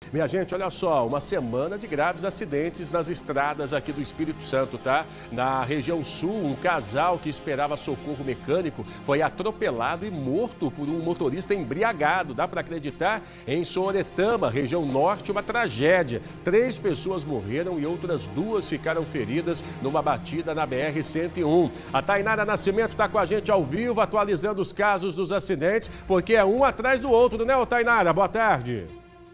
Minha gente, olha só, uma semana de graves acidentes nas estradas aqui do Espírito Santo, tá? Na região sul, um casal que esperava socorro mecânico foi atropelado e morto por um motorista embriagado. Dá para acreditar? Em Soretama, região norte, uma tragédia. 3 pessoas morreram e outras 2 ficaram feridas numa batida na BR-101. A Tainara Nascimento está com a gente ao vivo, atualizando os casos dos acidentes, porque é um atrás do outro, né, Tainara? Boa tarde.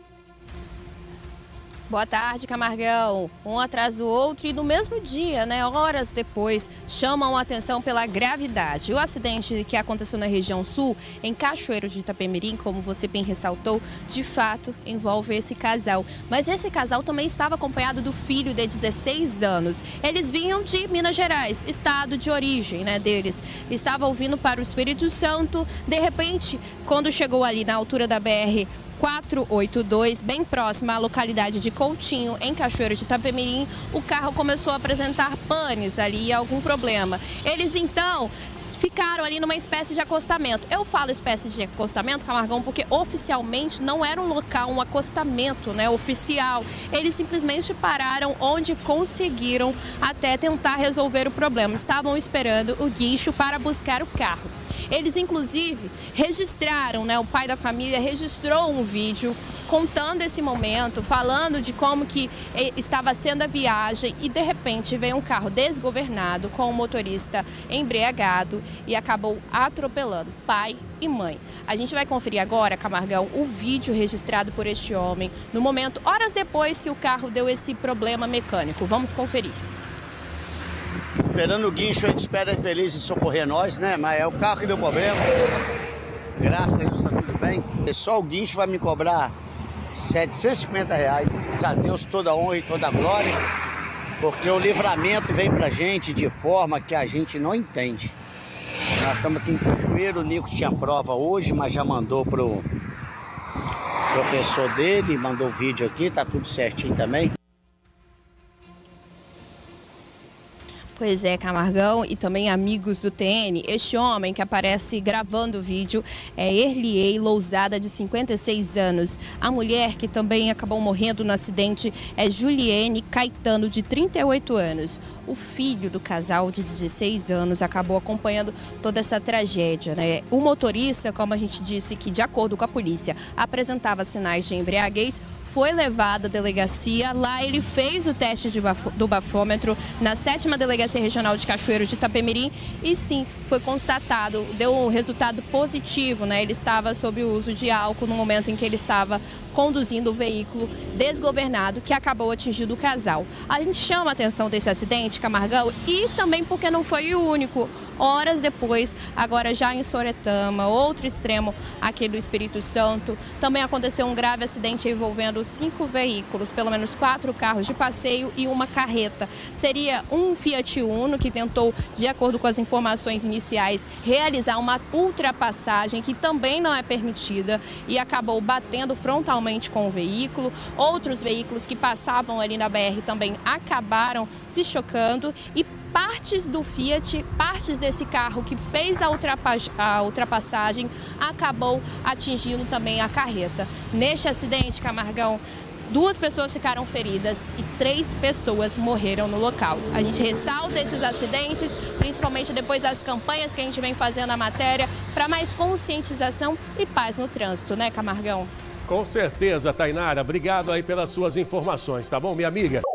Boa tarde, Camargão. Um atrás do outro e no mesmo dia, né, horas depois, chamam a atenção pela gravidade. O acidente que aconteceu na região sul, em Cachoeiro de Itapemirim, como você bem ressaltou, de fato envolve esse casal. Mas esse casal também estava acompanhado do filho de 16 anos. Eles vinham de Minas Gerais, estado de origem, né, deles. Estavam vindo para o Espírito Santo. De repente, quando chegou ali na altura da BR 482, bem próxima à localidade de Coutinho, em Cachoeiro de Itapemirim, o carro começou a apresentar panes ali e algum problema. Eles então ficaram ali numa espécie de acostamento. Eu falo espécie de acostamento, Camargão, porque oficialmente não era um local, um acostamento, né, oficial. Eles simplesmente pararam onde conseguiram até tentar resolver o problema. Estavam esperando o guincho para buscar o carro. Eles, inclusive, registraram, né? O pai da família registrou um vídeo contando esse momento, falando de como que estava sendo a viagem e, de repente, veio um carro desgovernado com o motorista embriagado e acabou atropelando pai e mãe. A gente vai conferir agora, Camargão, o vídeo registrado por este homem no momento, horas depois que o carro deu esse problema mecânico. Vamos conferir. Esperando o guincho, a gente espera feliz em socorrer nós, né? Mas é o carro que deu problema. Graças a Deus está tudo bem. E só o guincho vai me cobrar R$750. A Deus toda a honra e toda a glória, porque o livramento vem pra gente de forma que a gente não entende. Nós estamos aqui em Cachoeiro, o Nico tinha prova hoje, mas já mandou pro professor dele, mandou o vídeo aqui, tá tudo certinho também. Pois é, Camargão e também amigos do TN, este homem que aparece gravando o vídeo é Erliei Lousada, de 56 anos. A mulher que também acabou morrendo no acidente é Juliene Caetano, de 38 anos. O filho do casal, de 16 anos, acabou acompanhando toda essa tragédia, né? O motorista, como a gente disse, que de acordo com a polícia apresentava sinais de embriaguez, foi levado à delegacia. Lá ele fez o teste do bafômetro na 7ª Delegacia Regional de Cachoeiro de Itapemirim e sim, foi constatado, deu um resultado positivo, né? Ele estava sob o uso de álcool no momento em que ele estava conduzindo o veículo desgovernado que acabou atingindo o casal. A gente chama a atenção desse acidente, Camargão, e também porque não foi o único. Horas depois, agora já em Soretama, outro extremo aqui do Espírito Santo, também aconteceu um grave acidente envolvendo 5 veículos, pelo menos 4 carros de passeio e uma carreta. Seria um Fiat Uno que tentou, de acordo com as informações iniciais, realizar uma ultrapassagem que também não é permitida e acabou batendo frontalmente com o veículo. Outros veículos que passavam ali na BR também acabaram se chocando e partes do Fiat, partes desse carro que fez a ultrapassagem, acabou atingindo também a carreta. Neste acidente, Camargão, 2 pessoas ficaram feridas e 3 pessoas morreram no local. A gente ressalta esses acidentes, principalmente depois das campanhas que a gente vem fazendo na matéria, para mais conscientização e paz no trânsito, né, Camargão? Com certeza, Tainara. Obrigado aí pelas suas informações, tá bom, minha amiga?